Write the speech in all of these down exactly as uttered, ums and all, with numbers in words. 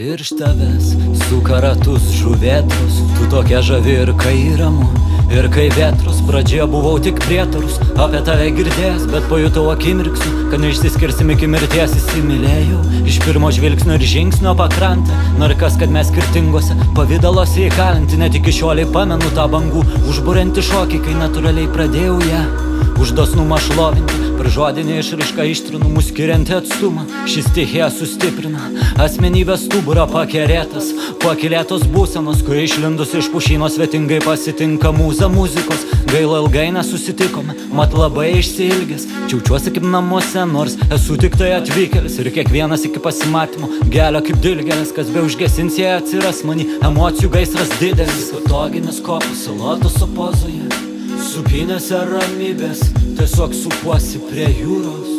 Virš tavęs suka ratus žuvėtrus, tu tokia žavi ir kai ramu, ir kai vėtrus. Pradžioje buvau tik prietarus, apie tave girdėjęs, bet pajutau akimirksniu, kad neišsiskirsim iki mirties. Įsimylėjau iš pirmo žvilgsnio ir žingsnio pakrantę, nori kas, kad mes skirtingose pavidalose įkalinti. Net iki šioliai pamenu tą bangų užburiantį šokį, kai natūraliai pradėjau ją už dosnumą šlovinti. Per žodinį išraišką ištrinu mus skiriantį atstumą, šis stichija sustiprina asmenybės stuburą pakerėtas, pakilėtos būsenos, kai išlindus iš pušyno svetingai pasitinka mūza muzikos. Gaila ilgai nesusitikome, mat labai išsiilgęs, čiaučiuosi kaip namuose, nors esu tik tai atvykėlis. Ir kiekvienas iki pasimatymo gelia kaip dilgelis, kas be užgesins jei atsiras mani emocijų gaisras didelis. Patoginės kopos salotoso pozoje, supynėse ramybės, tiesiog supuosi prie jūros.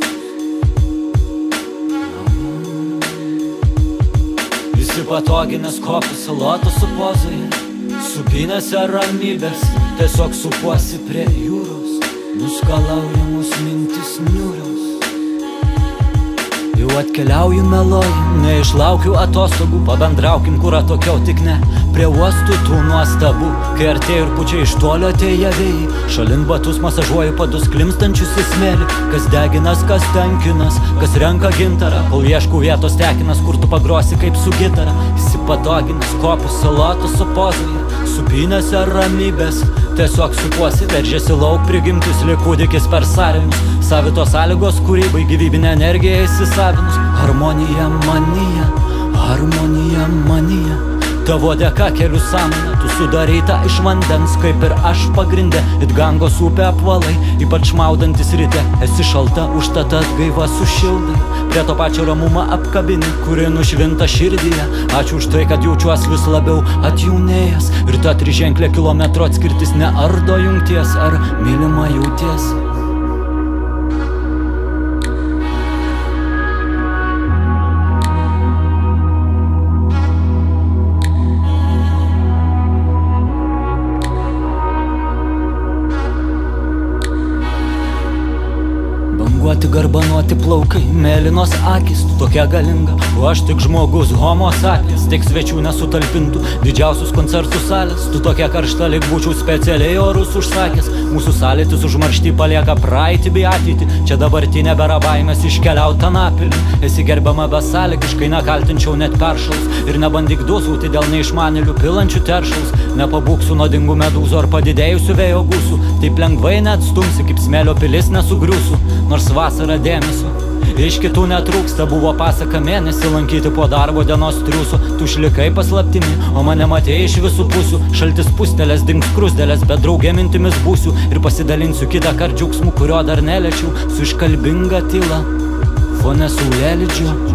Visi patoginės kopos salotoso pozoje, supynėse ramybės, tiesiog supuosi prie jūros. Nuskalaujamus mintis niūrios. Jau atkeliauju meloju, neišlaukiu atostogų, pabendraukim kur atokiau, tik ne prie uostų tų nuostabų. Kai artėju ir pučia iš tolio atėję vėjai, šalin batus masažuoju padus klimstančius į smėlį. Kas deginas, kas tenkinas, kas renka gintarą, kol ieškau vietos tekinas, kur tu pagrosi kaip su gitara. Įsipatoginas kopų salotoso pozoje, supynėse ramybės, tiesiog supuosi, veržėsi lauk prigimtis lyg kūdikis per sąrėmius. Savitos sąlygos kūrybai, gyvybinė energija įsisavinus. Harmonija manija, harmonija manija, tavo dėka keliu sąmonę, tu sudaryta iš vandens, kaip ir aš pagrinde. It Gangos upė apvalai, ypač maudantis ryte, esi šalta, užtat atgaiva sušildai. Prie to pačio ramumą apkabini, kuri nušvinta širdyje. Ačiū už tai, kad jaučiuos vis labiau atjaunėjęs, ir ta triženklė kilometro atskirtis neardo jungties. Ar mylima jauties? Banguoti, garbanuoti plaukai, mėlynos akys, tu tokia galinga, o aš tik žmogus, homo sapiens, tik svečių nesutalpintų didžiausius koncertų salės. Tu tokia karšta, lyg būčiau specialiai orus užsakęs. Mūsų sąlytis užmaršti palieka praeitį bei ateitį, čia dabartinė nebėra baimės iškeliaut anapilį. Esi gerbiama besąlygiškai, nekaltinčiau net peršalus, ir nebandyk dūsauti dėl neišmanėlių pilančių teršalus. Nepabūk su nuodingu medūzu ar padidėjusiu vėjo gūsiu, taip lengvai neatstumsi, kaip smėlio pilis nesugriūsiu. Nors vasara dėmesio iš kitų netrūksta, buvo pasaka mėnesį lankyti po darbo dienos triūso. Tu šlikai paslaptimi, o mane matėjai iš visų pusių. Šaltis pustelės, dings krusdelės, bet draugė mintimis būsiu, ir pasidalinsiu kitą kart džiaugsmų, kurio dar neliečiau. Su iškalbinga tyla, fone saulėlydžio